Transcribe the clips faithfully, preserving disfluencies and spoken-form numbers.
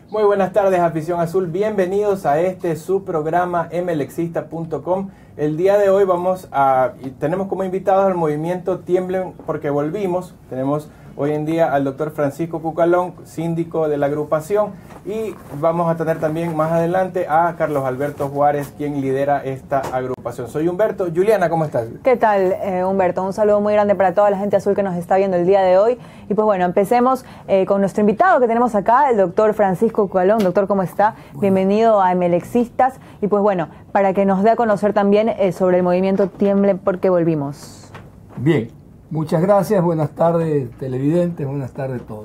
Muy buenas tardes, afición azul. Bienvenidos a este su programa mlexista punto com. El día de hoy vamos a y tenemos como invitados al movimiento Tiemblen porque volvimos. Tenemos hoy en día al doctor Francisco Cucalón, síndico de la agrupación, y vamos a tener también más adelante a Carlos Alberto Juárez, quien lidera esta agrupación. Soy Humberto. Juliana, ¿cómo estás? ¿Qué tal, eh, Humberto? Un saludo muy grande para toda la gente azul que nos está viendo el día de hoy. Y pues bueno, empecemos eh, con nuestro invitado que tenemos acá, el doctor Francisco Cucalón. Doctor, ¿cómo está? Bueno. Bienvenido a Mlexistas. Y pues bueno, para que nos dé a conocer también eh, sobre el movimiento Tiemblen porque volvimos. Bien, muchas gracias. Buenas tardes, televidentes. Buenas tardes a todos.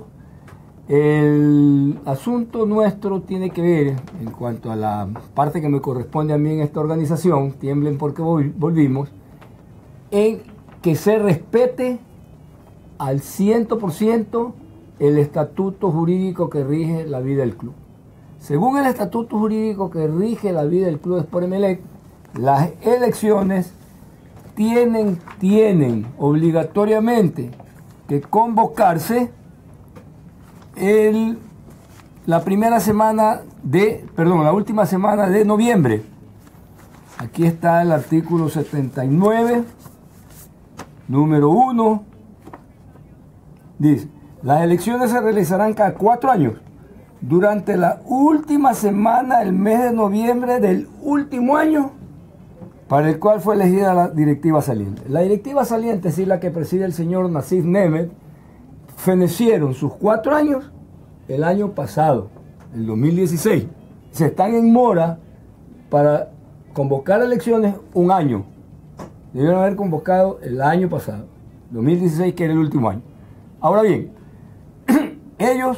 El asunto nuestro tiene que ver, en cuanto a la parte que me corresponde a mí en esta organización, Tiemblen porque volvimos, en que se respete al cien por ciento el estatuto jurídico que rige la vida del club. Según el estatuto jurídico que rige la vida del Club Sport Emelec, las elecciones tienen, tienen obligatoriamente que convocarse el, la primera semana de, perdón, la última semana de noviembre. Aquí está el artículo setenta y nueve, número uno. Dice, las elecciones se realizarán cada cuatro años durante la última semana del mes de noviembre del último año para el cual fue elegida la directiva saliente. La directiva saliente, es la que preside el señor Nasif Nemet, fenecieron sus cuatro años el año pasado, el dos mil dieciséis. Se están en mora para convocar elecciones un año. Debieron haber convocado el año pasado, dos mil dieciséis, que era el último año. Ahora bien, ellos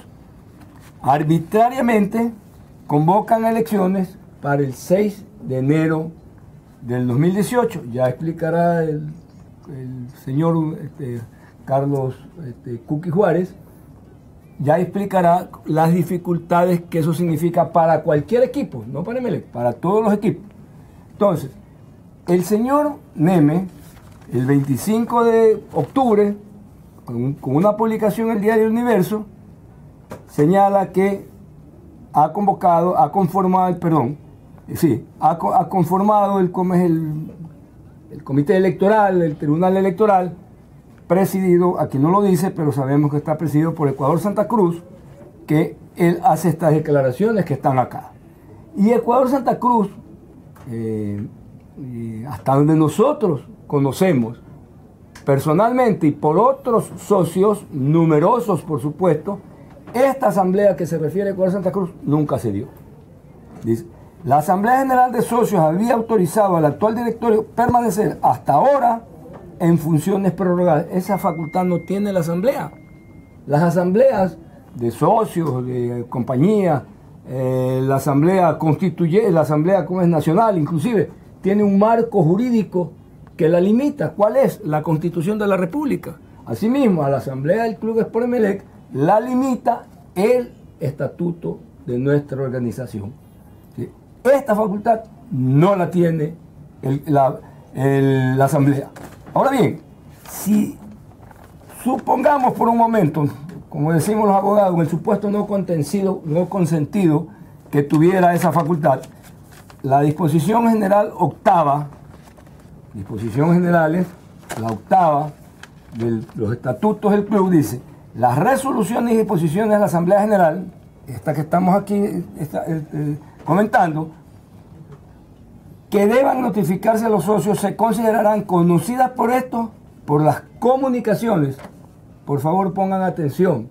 arbitrariamente convocan elecciones para el seis de enero del dos mil dieciocho. Ya explicará el, el señor este, Carlos este, Cuqui Juárez, ya explicará las dificultades que eso significa para cualquier equipo, no para Emelec, para todos los equipos. Entonces, el señor Neme, el veinticinco de octubre, con, con una publicación en el Diario Universo, señala que ha convocado, ha conformado, perdón, sí, ha, ha conformado el, el, el comité electoral, el tribunal electoral, presidido, aquí no lo dice, pero sabemos que está presidido por Ecuador Santa Cruz, que él hace estas declaraciones que están acá. Y Ecuador Santa Cruz, eh, hasta donde nosotros conocemos personalmente y por otros socios, numerosos por supuesto, esta asamblea que se refiere a Ecuador Santa Cruz nunca se dio. Dice, la Asamblea General de Socios había autorizado al actual directorio permanecer hasta ahora en funciones prorrogadas. Esa facultad no tiene la asamblea. Las asambleas de socios, de compañías, eh, la asamblea constituye, la asamblea como es nacional, inclusive, tiene un marco jurídico que la limita. ¿Cuál es? La Constitución de la República. Asimismo, a la asamblea del Club Sport Emelec la limita el estatuto de nuestra organización. ¿Sí? Esta facultad no la tiene el, la, el, la asamblea. Ahora bien, si supongamos por un momento, como decimos los abogados, en el supuesto no consentido, no consentido que tuviera esa facultad, la disposición general octava, disposición generales, la octava de los estatutos del club dice, las resoluciones y disposiciones de la Asamblea General, esta que estamos aquí esta, eh, eh, comentando, que deban notificarse a los socios se considerarán conocidas por estos, por las comunicaciones, por favor pongan atención,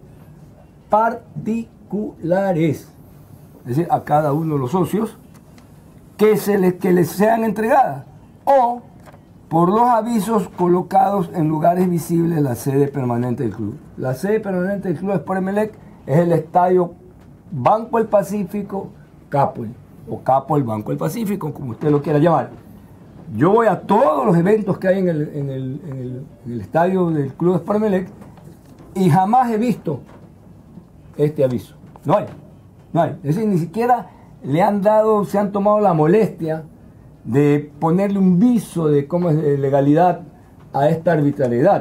particulares, es decir, a cada uno de los socios, que, se les, que les sean entregadas, o por los avisos colocados en lugares visibles de la sede permanente del club. La sede permanente del Club Sport Emelec es el estadio Banco del Pacífico, Capol, o Capo el Banco del Pacífico, como usted lo quiera llamar. Yo voy a todos los eventos que hay en el, en el, en el, en el estadio del Club Sport Emelec y jamás he visto este aviso. No hay, no hay. Es decir, ni siquiera le han dado, se han tomado la molestia de ponerle un viso de cómo es de legalidad a esta arbitrariedad.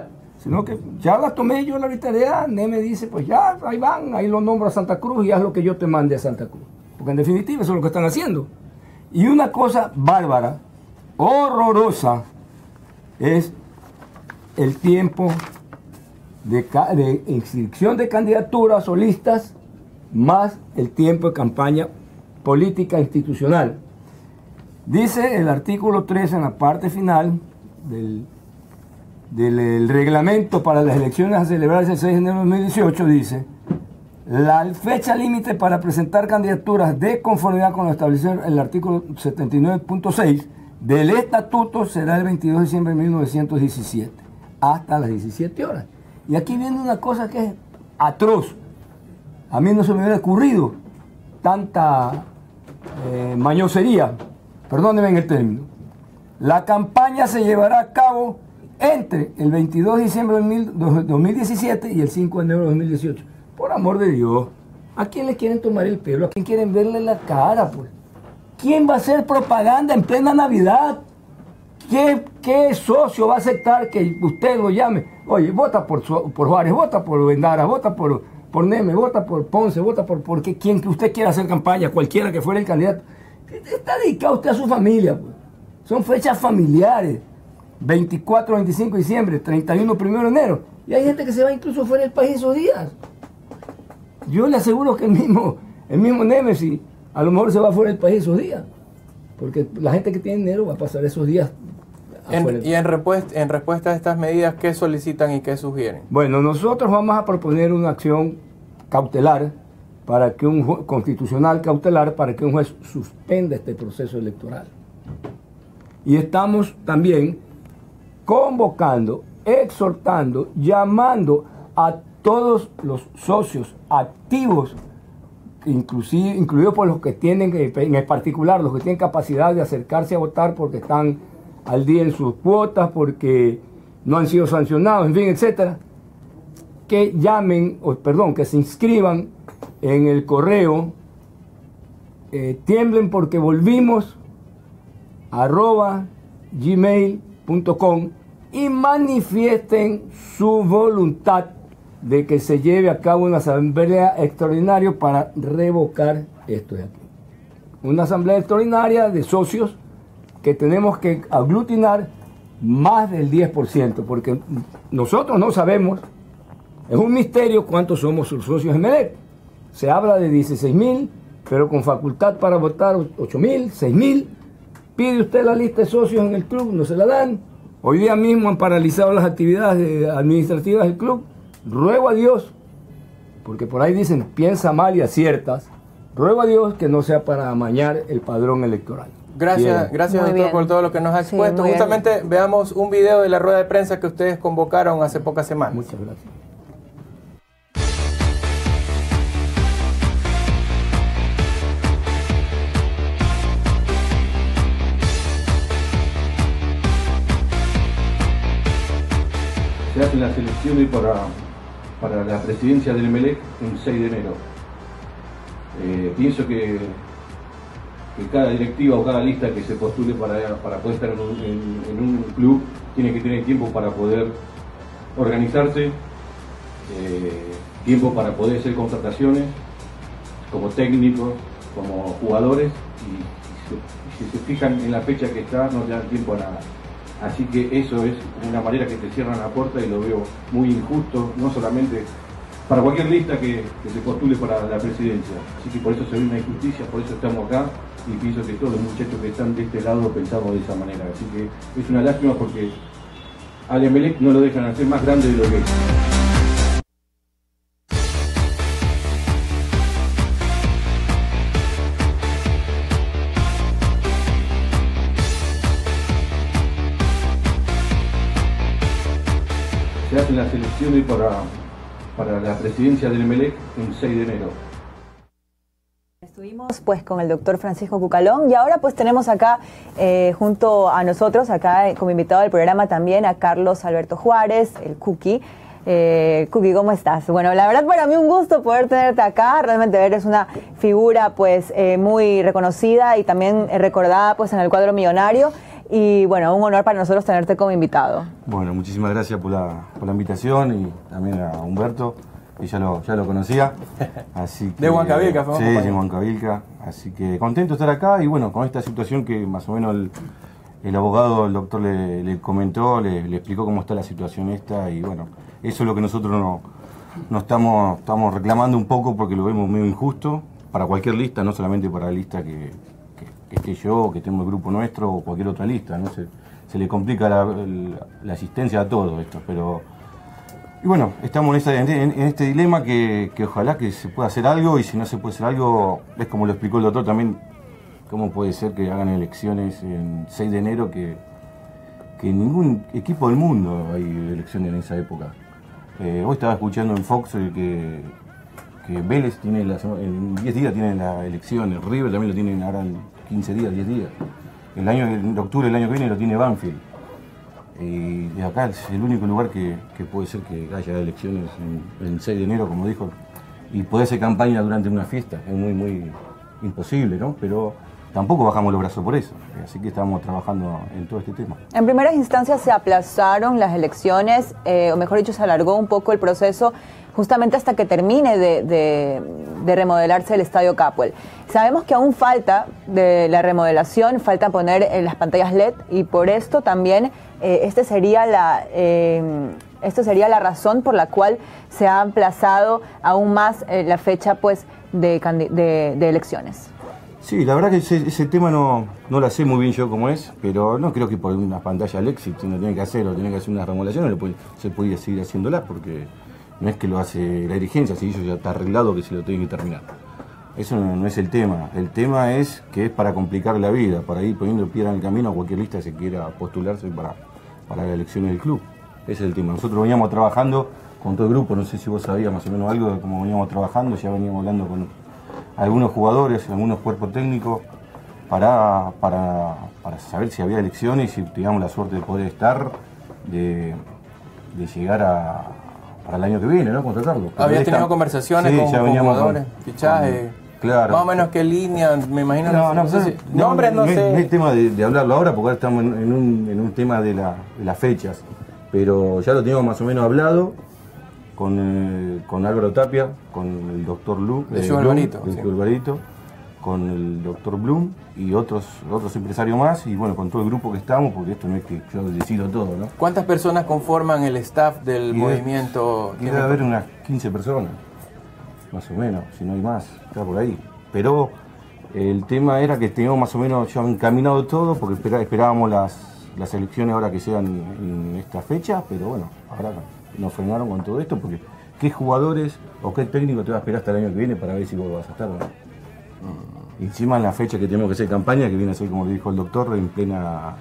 sino que ya la tomé yo la arbitrariedad. Neme dice, pues ya, ahí van, ahí lo nombro a Santa Cruz y haz lo que yo te mande a Santa Cruz. Porque en definitiva eso es lo que están haciendo. Y una cosa bárbara, horrorosa, es el tiempo de, de inscripción de candidaturas o listas más el tiempo de campaña política institucional. Dice el artículo tres en la parte final del, del el reglamento para las elecciones a celebrarse el seis de enero de dos mil dieciocho, dice: la fecha límite para presentar candidaturas de conformidad con lo establecido en el artículo setenta y nueve punto seis del estatuto será el veintidós de diciembre de mil novecientos diecisiete, hasta las diecisiete horas. Y aquí viene una cosa que es atroz. A mí no se me hubiera ocurrido tanta eh, mañosería, perdónenme en el término. La campaña se llevará a cabo entre el veintidós de diciembre de dos mil diecisiete y el cinco de enero de dos mil dieciocho. Por amor de Dios, ¿a quién le quieren tomar el pelo? ¿A quién quieren verle la cara? Pues? ¿Quién va a hacer propaganda en plena Navidad? ¿Qué, qué socio va a aceptar que usted lo llame? Oye, vota por, por Juárez, vota por Vendara, vota por, por Neme, vota por Ponce, vota por, por quien que usted quiera hacer campaña, cualquiera que fuera el candidato. Está dedicado usted a su familia. Pues. Son fechas familiares. veinticuatro, veinticinco de diciembre, treinta y uno, primero de enero. Y hay gente que se va incluso fuera del país esos días. Yo le aseguro que el mismo, el mismo Nemesis a lo mejor se va fuera del país esos días. Porque la gente que tiene dinero va a pasar esos días. En, y en respuesta, en respuesta a estas medidas, ¿qué solicitan y qué sugieren? Bueno, nosotros vamos a proponer una acción cautelar para que un juez, constitucional cautelar para que un juez suspenda este proceso electoral. Y estamos también convocando, exhortando, llamando a todos los socios activos, inclusive, incluidos por los que tienen, en particular, los que tienen capacidad de acercarse a votar porque están al día en sus cuotas, porque no han sido sancionados, en fin, etcétera, que llamen, o perdón, que se inscriban en el correo eh, tiemblen porque volvimos arroba gmail punto com y manifiesten su voluntad de que se lleve a cabo una asamblea extraordinaria para revocar esto de aquí. Una asamblea extraordinaria de socios que tenemos que aglutinar más del diez por ciento, porque nosotros no sabemos, es un misterio cuántos somos los socios de Emelec. Se habla de dieciséis mil, pero con facultad para votar ocho mil, seis mil. Pide usted la lista de socios en el club, no se la dan. Hoy día mismo han paralizado las actividades administrativas del club. Ruego a Dios, porque por ahí dicen piensa mal y aciertas, ruego a Dios que no sea para amañar el padrón electoral. Gracias, bien. gracias Muy doctor bien. por todo lo que nos ha expuesto. Sí, Justamente bien. Veamos un video de la rueda de prensa que ustedes convocaron hace pocas semanas. Muchas gracias. Se hacen las elecciones para, para la presidencia del Emelec el seis de enero. Eh, pienso que, que cada directiva o cada lista que se postule para, para poder estar en un, en, en un club tiene que tener tiempo para poder organizarse, eh, tiempo para poder hacer contrataciones como técnicos, como jugadores, y, y, se, y si se fijan en la fecha que está no dan tiempo a nada. Así que eso es una manera que te cierran la puerta y lo veo muy injusto, no solamente para cualquier lista que, que se postule para la presidencia. Así que por eso se ve una injusticia, por eso estamos acá y pienso que todos los muchachos que están de este lado pensamos de esa manera. Así que es una lástima porque al Emelec no lo dejan hacer más grande de lo que es. Se hacen las elecciones para, para la presidencia del Emelec el seis de enero. Estuvimos pues con el doctor Francisco Cucalón y ahora pues tenemos acá eh, junto a nosotros, acá eh, como invitado del programa también a Carlos Alberto Juárez, el Cookie. Eh, Cookie, ¿cómo estás? Bueno, la verdad para mí un gusto poder tenerte acá, realmente eres una figura pues eh, muy reconocida y también eh, recordada pues en el cuadro millonario. y bueno, un honor para nosotros tenerte como invitado. Bueno, muchísimas gracias por la, por la invitación y también a Humberto, que ya lo, ya lo conocía. Así que, de Huancavilca, fue sí, de Huancavilca. Así que contento de estar acá y bueno, con esta situación que más o menos el, el abogado, el doctor le, le comentó, le, le explicó cómo está la situación esta y bueno, eso es lo que nosotros no, no estamos, estamos reclamando un poco porque lo vemos medio injusto para cualquier lista, no solamente para la lista que, que, que esté yo, que estemos el grupo nuestro o cualquier otra lista, ¿no? Se, se le complica la, el, la asistencia a todo esto, pero y bueno, estamos en, esta, en, en este dilema que, que ojalá que se pueda hacer algo y si no se puede hacer algo, es como lo explicó el doctor también, cómo puede ser que hagan elecciones en seis de enero que, que en ningún equipo del mundo hay elecciones en esa época. Eh, hoy estaba escuchando en Fox que, que Vélez tiene la, en diez días tiene la elección, el River también lo tienen ahora en quince días, diez días. El año, en octubre del año que viene lo tiene Banfield. Y de acá es el único lugar que, que puede ser que haya elecciones en, en seis de enero, como dijo, y puede hacer campaña durante una fiesta. Es muy, muy imposible, ¿no? Pero tampoco bajamos los brazos por eso. Así que estamos trabajando en todo este tema. En primeras instancias se aplazaron las elecciones, eh, o mejor dicho, se alargó un poco el proceso justamente hasta que termine de, de, de remodelarse el Estadio Capwell. Sabemos que aún falta de la remodelación, falta poner eh, las pantallas L E D y por esto también eh, este sería la, eh, esto sería la razón por la cual se ha aplazado aún más eh, la fecha pues, de, de, de elecciones. Sí, la verdad que ese, ese tema no, no lo sé muy bien yo cómo es, pero no creo que por una pantalla L E D, si no tiene que hacer o tiene que hacer una remodelación, no puede, se puede seguir haciéndola porque no es que lo hace la dirigencia, si eso ya está arreglado que se lo tiene que terminar. Eso no, no es el tema. El tema es que es para complicar la vida, para ir poniendo piedra en el camino a cualquier lista que se quiera postularse para, para las elecciones del club. Ese es el tema. Nosotros veníamos trabajando con todo el grupo, no sé si vos sabías más o menos algo de cómo veníamos trabajando, ya veníamos hablando con algunos jugadores, algunos cuerpos técnicos, para, para, para saber si había elecciones y si teníamos la suerte de poder estar, de, de llegar a... para el año que viene, ¿no? Contratarlo. ¿Habías tenido está... conversaciones sí, con, ya con jugadores? Con, fichaje. Con, claro. Más o menos qué línea, me imagino. No, no, no, sé no, si, no, nombres no, no, sé. No es tema de, de hablarlo ahora porque ahora estamos en, en, un, en un tema de, la, de las fechas. Pero ya lo teníamos más o menos hablado con, eh, con Álvaro Tapia, con el doctor Lu, de eh, Blum, Alvarito, sí. Alvarito, con el doctor Blum y otros otros empresarios más y bueno, con todo el grupo que estamos, porque esto no es que yo decido todo, ¿no? ¿Cuántas personas conforman el staff del y movimiento? Debe haber unas quince personas, más o menos, si no hay más, está por ahí. Pero el tema era que teníamos más o menos ya encaminado todo, porque esperábamos las, las elecciones ahora que sean en esta fecha, pero bueno, ahora nos frenaron con todo esto, porque ¿qué jugadores o qué técnico te va a esperar hasta el año que viene para ver si vos vas a estar o no? Y encima en la fecha que tenemos que hacer campaña, que viene a ser, como le dijo el doctor, en plena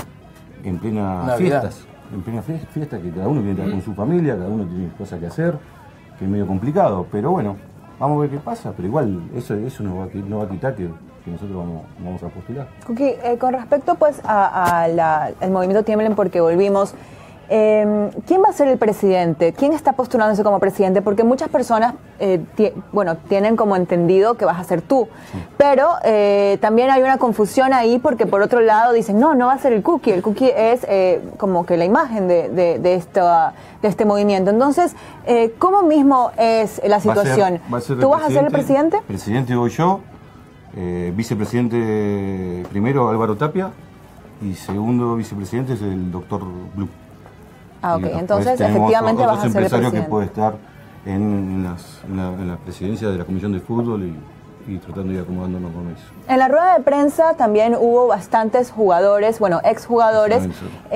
en plena fiestas, en plena fiesta, que cada uno tiene que estar con su familia, cada uno tiene cosas que hacer, que es medio complicado, pero bueno, vamos a ver qué pasa, pero igual eso, eso no, va a, no va a quitar que, que nosotros vamos, vamos a postular. Cookie, eh, con respecto pues a, a la, al movimiento Tiemblen, porque volvimos, Eh, ¿quién va a ser el presidente? ¿Quién está postulándose como presidente? Porque muchas personas eh, bueno, tienen como entendido que vas a ser tú, sí. Pero eh, también hay una confusión ahí porque por otro lado dicen, no, no va a ser el Cookie, el Cookie es eh, como que la imagen de, de, de, esta, de este movimiento. Entonces, eh, ¿cómo mismo es la situación? Va a ser, va a ser ¿Tú vas a ser el presidente? Presidente voy yo, eh, vicepresidente primero Álvaro Tapia y segundo vicepresidente es el doctor Blum. Ah, ok. Entonces, efectivamente vas a ser el presidente. Que puede estar en, las, en, la, en la presidencia de la Comisión de Fútbol y, y tratando de ir acomodándonos con eso. En la rueda de prensa también hubo bastantes jugadores, bueno, exjugadores,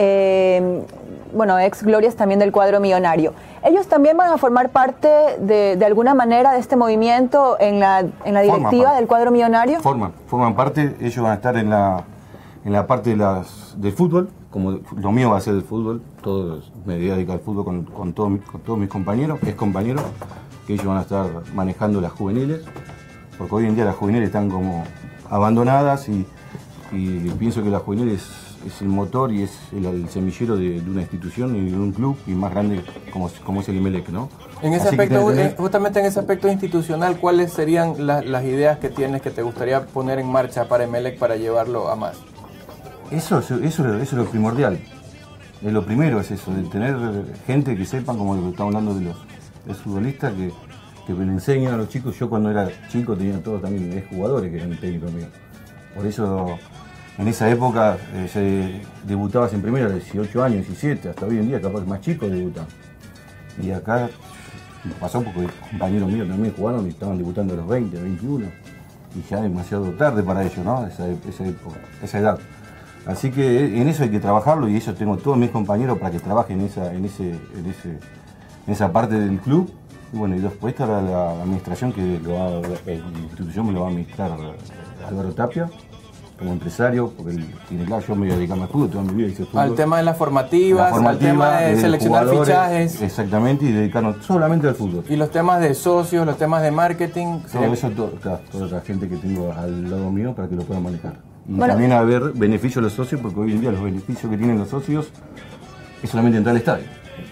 eh, bueno, ex glorias también del cuadro millonario. ¿Ellos también van a formar parte de, de alguna manera de este movimiento en la, en la directiva del cuadro millonario? Forman, forman parte, ellos van a estar en la, en la parte de las, del fútbol. Como lo mío va a ser el fútbol, todos me dedico al fútbol con, con, todo, con todos mis compañeros, ex compañeros, que ellos van a estar manejando las juveniles, porque hoy en día las juveniles están como abandonadas y, y pienso que las juveniles es, es el motor y es el, el semillero de, de una institución y de un club y más grande como, como es el Emelec, ¿no? En ese Así aspecto, tener... justamente en ese aspecto institucional, ¿cuáles serían la, las ideas que tienes que te gustaría poner en marcha para Emelec para llevarlo a más? Eso, eso, eso es lo primordial. Es lo primero es eso, de tener gente que sepan, como lo que estamos hablando de los, de los futbolistas, que, que le enseñan a los chicos. Yo cuando era chico tenía todos también ex jugadores que eran técnicos míos. Por eso en esa época eh, se debutabas en primera a los dieciocho años, diecisiete, hasta hoy en día capaz que más chicos debutan. Y acá pasó porque compañeros míos también jugaron y estaban debutando a los veinte, veintiuno. Y ya demasiado tarde para ellos, ¿no? Esa, esa época, esa edad. Así que en eso hay que trabajarlo y eso tengo todos mis compañeros para que trabajen en esa, en ese, en ese, en esa parte del club. Y bueno, y después estará la administración que lo va, la institución me lo va a administrar Álvaro Tapia, como empresario, porque él tiene claro, yo me voy a dedicar al fútbol, toda mi vida hice fútbol. Al tema de las formativas, la formativa, al tema de seleccionar fichajes. Exactamente, y dedicarnos solamente al fútbol. Y los temas de socios, los temas de marketing. Todo eso, todo, claro, toda la gente que tengo al lado mío para que lo puedan manejar. Y bueno, también haber beneficios a los socios, porque hoy en día los beneficios que tienen los socios es solamente entrar al estadio.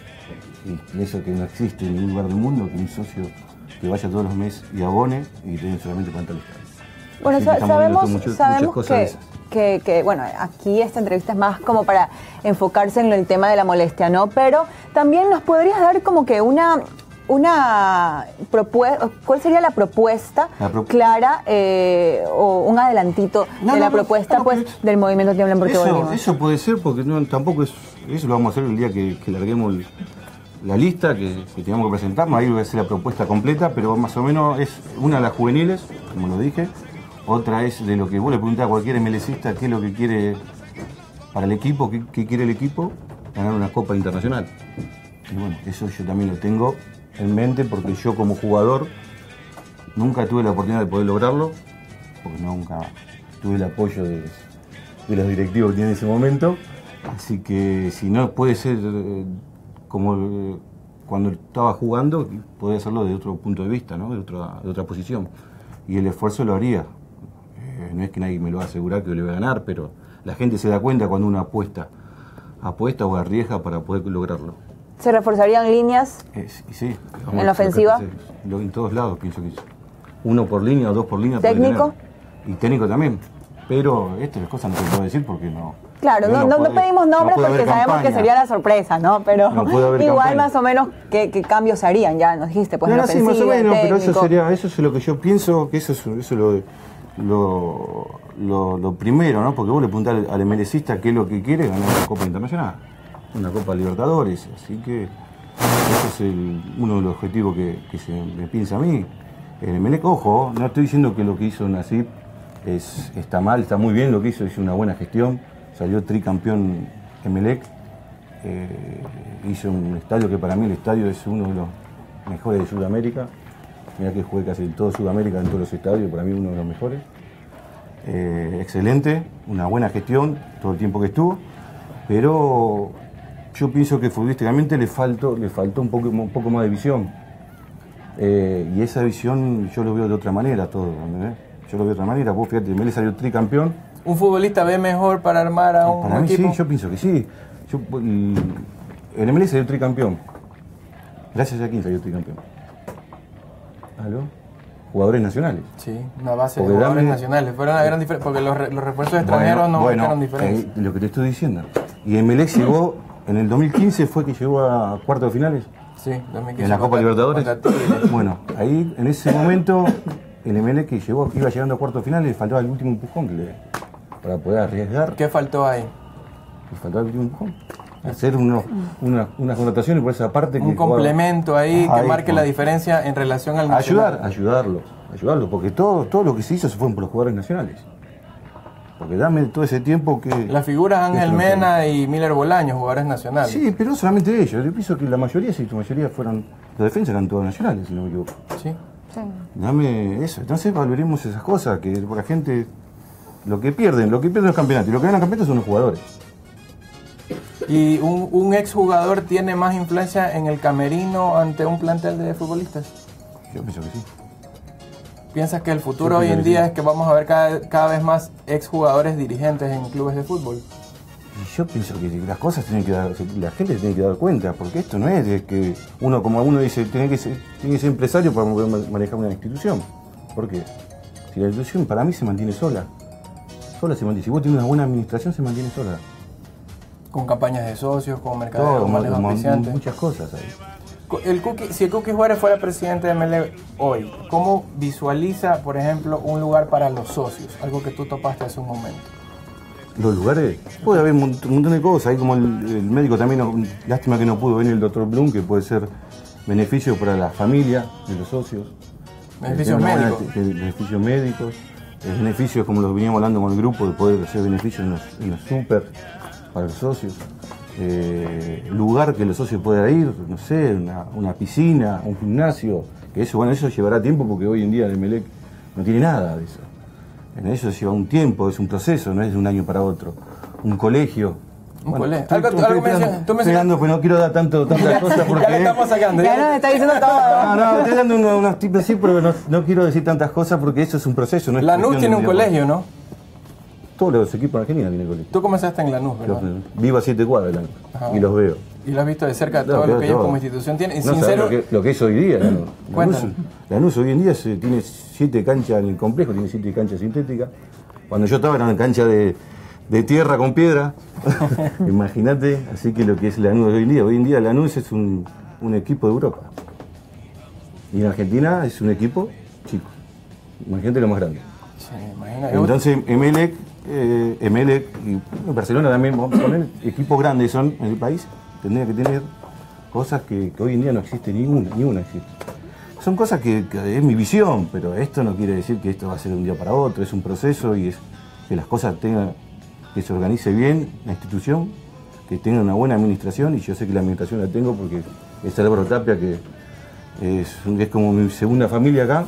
Y, y eso que no existe en ningún lugar del mundo, que un socio que vaya todos los meses y abone y tenga solamente para entrar al estadio. Bueno, Así que sabemos, mucho, sabemos que, que, que, bueno, aquí esta entrevista es más como para enfocarse en el tema de la molestia, ¿no? Pero también nos podrías dar como que una... una propuesta, ¿cuál sería la propuesta la pro clara eh, o un adelantito no, de no, la no, propuesta no, pues del movimiento Tiemblen porque eso, volvimos? Eso puede ser porque no, tampoco es, eso lo vamos a hacer el día que, que larguemos el, la lista que, que tengamos que presentarnos, ahí va a ser la propuesta completa, pero más o menos es una de las juveniles, como lo dije, otra es de lo que vos le preguntás a cualquier emelecista qué es lo que quiere para el equipo, qué, qué quiere el equipo, ganar una Copa Internacional. Y bueno, eso yo también lo tengo en mente porque yo como jugador nunca tuve la oportunidad de poder lograrlo, porque nunca tuve el apoyo de, de los directivos que tenía en ese momento, así que si no puede ser eh, como eh, cuando estaba jugando, podía hacerlo de otro punto de vista, ¿no? de, otra, de otra posición, y el esfuerzo lo haría. Eh, no es que nadie me lo va a asegurar que lo voy a ganar, pero la gente se da cuenta cuando uno apuesta, apuesta o arriesga para poder lograrlo. ¿Se reforzarían líneas Eh, sí, en la ofensiva? En todos lados pienso que es uno por línea o dos por línea. ¿Técnico? Y técnico también. Pero estas cosas no se puede decir porque no. Claro, no, no, no pedimos nombres no porque sabemos campaña. que sería la sorpresa, ¿no? Pero no igual campaña. Más o menos qué, qué cambios se harían, ya nos dijiste, pues no, no, no, sí, más o menos, pero eso sería, eso es lo que yo pienso, que eso es, eso es lo, lo, lo, lo primero, ¿no? Porque vos le preguntás al, al emelecista qué es lo que quiere, ganar una Copa Internacional, una Copa Libertadores, así que ese es el, uno de los objetivos que, que se me piensa a mí. El Emelec, ojo, no estoy diciendo que lo que hizo Nasib es, está mal, está muy bien lo que hizo, hizo una buena gestión, salió tricampeón Emelec, eh, hizo un estadio que para mí el estadio es uno de los mejores de Sudamérica, mirá que jugué casi en todo Sudamérica, en todos los estadios, para mí uno de los mejores. Eh, excelente, una buena gestión todo el tiempo que estuvo, pero yo pienso que futbolísticamente le faltó, le faltó un poco, un poco más de visión. Eh, y esa visión yo lo veo de otra manera todo, ¿entendés? Yo lo veo de otra manera, vos fíjate, Emelec salió tricampeón. ¿Un futbolista ve mejor para armar a un para mí equipo? Sí, yo pienso que sí. Yo, el Emelec salió tricampeón. Gracias a quién salió tricampeón. ¿Aló? Jugadores nacionales. Sí, una base porque de jugadores dame, nacionales. Fue una gran diferencia, porque los, re, los refuerzos extranjeros bueno, no bueno, fueron diferentes. Eh, lo que te estoy diciendo. Y Emelec llegó, en el dos mil quince fue que llegó a cuartos de finales. Sí, dos mil quince. En la Copa Libertadores. Bueno, ahí en ese momento el Emelec que llegó, iba llegando a cuartos de finales, le faltaba el último empujón que le, para poder arriesgar. ¿Qué faltó ahí? Le faltaba el último empujón. Hacer unos, una, unas contrataciones por esa parte. Un que complemento jugaba, ahí que ahí, marque bueno. la diferencia en relación al nacional. Ayudar, ayudarlo, ayudarlo, porque todo, todo lo que se hizo se fue por los jugadores nacionales. Porque dame todo ese tiempo que... Las figuras Ángel Mena y Miller Bolaños, jugadores nacionales. Sí, pero no solamente ellos. Yo pienso que la mayoría, si tu mayoría fueron... Los defensas eran todos nacionales, si no me equivoco. Sí. Sí. Dame eso. Entonces valoremos esas cosas, que por la gente... Lo que pierden, lo que pierden los campeonatos. Y lo que ganan campeonatos son los jugadores. ¿Y un, un exjugador tiene más influencia en el camerino ante un plantel de futbolistas? Yo pienso que sí. ¿Piensas que el futuro hoy en día es que vamos a ver cada, cada vez más exjugadores dirigentes en clubes de fútbol? Y yo pienso que las cosas tienen que dar, la gente tiene que dar cuenta, porque esto no es de que uno, como uno dice, tiene que ser, tiene que ser empresario para poder manejar una institución. ¿Por qué? Si la institución para mí se mantiene sola. sola se mantiene. Si vos tienes una buena administración, se mantiene sola. Con campañas de socios, con mercadeo, Todo, con manejo mo- auspiciante. muchas cosas ahí. El Cookie, si el Cookie Juárez fuera presidente de M L E hoy, ¿cómo visualiza, por ejemplo, un lugar para los socios? Algo que tú topaste hace un momento. Los lugares, puede haber un mont- un montón de cosas. Ahí como el, el médico también, no- lástima que no pudo venir el doctor Blum, que puede ser beneficio para la familia de los socios. Beneficios Eh, médicos. eh, Beneficios médicos. eh, Beneficios, como los veníamos hablando con el grupo, de poder hacer beneficios en los, en los super para los socios. Eh, lugar que los socios puedan ir, no sé, una, una piscina, un gimnasio. Que eso, bueno, eso llevará tiempo porque hoy en día el Emelec no tiene nada de eso. En eso lleva un tiempo, es un proceso, no es de un año para otro. Un colegio. Un Bueno, colegio. estoy- Algo- estoy algo me pegando- decías- tú me estoy dando, pero no quiero dar tanto, tantas cosas porque... Ya le estamos sacando. Ya ya- nos está diciendo todo. No, no, estoy dando unos, unos tips así, pero no, no quiero decir tantas cosas porque eso es un proceso. No es Lanús cuestión tiene de un día para colegio, ¿no? otro. Todos los equipos en Argentina tienen colegio. Tú comenzaste en Lanús, ¿verdad? Los- vivo a siete cuadras de Lanús Ajá. y los veo. Y lo has visto de cerca No, todo veo lo que ellos todo. como institución tienen. Y No sabes sincero, lo que, lo que es hoy día Lanús. Lanús, Cuéntanos. Lanús hoy en día se, tiene siete canchas en el complejo, tiene siete canchas sintéticas. Cuando yo estaba era una cancha de, de tierra con piedra. Imagínate, así que lo que es Lanús hoy en día. Hoy en día Lanús es un, un equipo de Europa. Y en Argentina es un equipo chico. Imagínate lo más grande. sí, imagina, Entonces, Emelec, eh, Emelec y Barcelona también, vamos a poner equipos grandes son en el país, tendría que tener cosas que, que hoy en día no existe ni una, ni una existe. Son cosas que, que es mi visión, pero esto no quiere decir que esto va a ser de un día para otro, es un proceso y es que las cosas tengan, que se organice bien la institución, que tenga una buena administración, y yo sé que la administración la tengo porque es Álvaro Tapia, que es, es como mi segunda familia acá.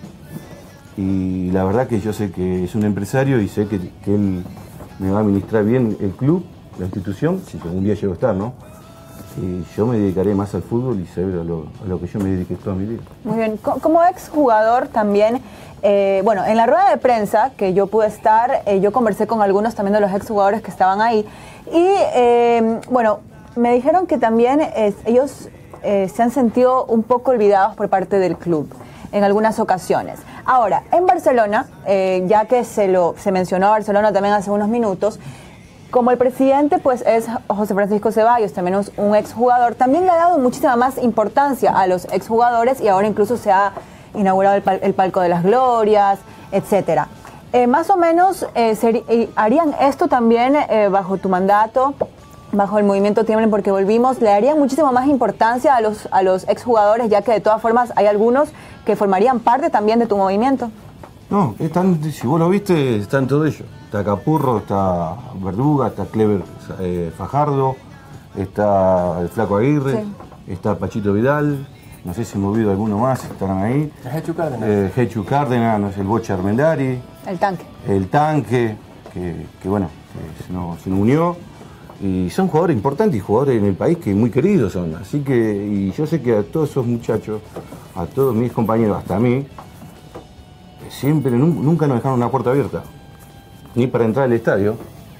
Y la verdad que yo sé que es un empresario y sé que, que él me va a administrar bien el club, la institución, si algún día llego a estar, ¿no? Y yo me dedicaré más al fútbol y saber a lo, a lo que yo me dediqué toda mi vida. Muy bien. Co- Como exjugador también, eh, bueno, en la rueda de prensa que yo pude estar, eh, yo conversé con algunos también de los exjugadores que estaban ahí. Y eh, bueno, me dijeron que también eh, ellos eh, se han sentido un poco olvidados por parte del club en algunas ocasiones. Ahora, en Barcelona, eh, ya que se, lo, se mencionó a Barcelona también hace unos minutos, como el presidente pues es José Francisco Ceballos, también es un exjugador, también le ha dado muchísima más importancia a los exjugadores y ahora incluso se ha inaugurado el, pal el Palco de las Glorias, etcétera. Eh, más o menos, eh, eh, ¿harían esto también eh, bajo tu mandato, bajo el movimiento Tiemblen porque volvimos? ¿Le darían muchísima más importancia a los, a los exjugadores, ya que de todas formas hay algunos que formarían parte también de tu movimiento? No, están, si vos lo viste, están todos ellos. Está Capurro, está Verduga, está Clever eh, Fajardo, está el Flaco Aguirre, Sí. está Pachito Vidal, no sé si me olvido alguno más, estarán ahí. Hechu Cárdenas. Eh, Hechu Cárdenas, no sé, el Bocha Armendari, El tanque. el Tanque, que, que bueno, que se, nos, se nos unió. Y son jugadores importantes y jugadores en el país que muy queridos son. Así que, y yo sé que a todos esos muchachos, a todos mis compañeros, hasta a mí, siempre, nun- nunca nos dejaron una puerta abierta. Ni para entrar al estadio.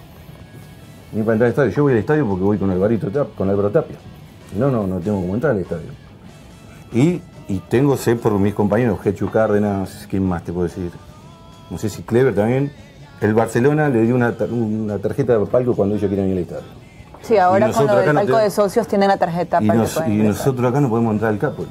Ni para entrar al estadio. Yo voy al estadio porque voy con Alvarito Tap, con Álvaro Tapia. Si no, no, no tengo cómo entrar al estadio. Y, y tengo sé por mis compañeros, Hechu Cárdenas, ¿quién más te puedo decir? No sé si Clever también. El Barcelona le dio una, tar- una tarjeta de palco cuando ellos quieren ir al estadio. Sí, ahora Y con lo nosotros del acá no palco te- de socios tienen la tarjeta Y, para nos- que puedan y ingresar. nosotros acá no podemos entrar al capo.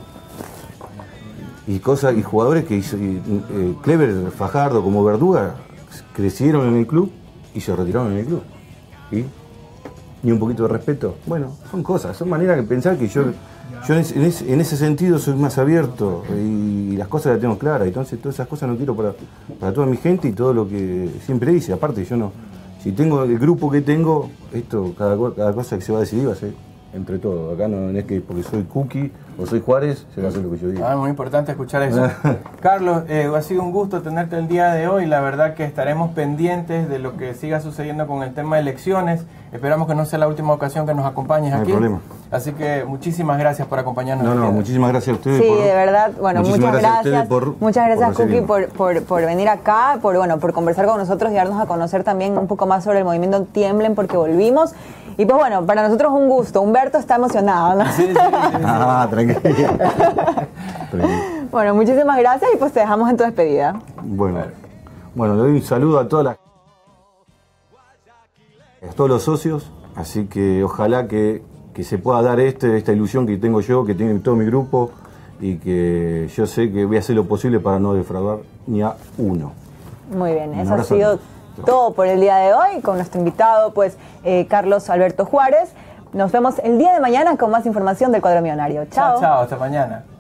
Y cosas, y jugadores que hizo, y, eh, Clever, Fajardo, como Verduga, crecieron en el club y se retiraron en el club. ¿Y? Ni un poquito de respeto. Bueno, son cosas, son maneras de pensar que yo, yo en, ese, en ese- en ese sentido soy más abierto y las cosas las tengo claras. Entonces todas esas cosas no quiero para, para toda mi gente y todo lo que siempre hice. Aparte yo no, si tengo el grupo que tengo, esto, cada, co- cada cosa que se va a decidir va a ser entre todos. Acá no, no es que porque soy Cookie o soy Juárez, se va a hacer lo que yo diga. Ah, muy importante escuchar eso. Carlos, eh, ha sido un gusto tenerte el día de hoy. La verdad que estaremos pendientes de lo que siga sucediendo con el tema de elecciones. Esperamos que no sea la última ocasión que nos acompañes No hay aquí. problema. Así que muchísimas gracias por acompañarnos. No, el no, día de hoy. muchísimas gracias a ustedes. Sí, por- de verdad, bueno, muchísimas muchas a gracias. ustedes por- muchas gracias, por Cookie, recibirme. por, por, por venir acá, por, bueno, por conversar con nosotros y darnos a conocer también un poco más sobre el movimiento Tiemblen porque volvimos. Y pues bueno, para nosotros un gusto. Humberto está emocionado, ¿no? Sí, sí, sí, sí. Ah, tranquila. Tranquila. Bueno, muchísimas gracias y pues te dejamos en tu despedida. Bueno, bueno, le doy un saludo a toda la A todos los socios, así que ojalá que, que se pueda dar este, esta ilusión que tengo yo, que tiene todo mi grupo, y que yo sé que voy a hacer lo posible para no defraudar ni a uno. Muy bien, Un eso ha abrazo. sido todo por el día de hoy con nuestro invitado, pues eh, Carlos Alberto Juárez. Nos vemos el día de mañana con más información del Cuadro Millonario. Chao. Chao, chao, hasta mañana.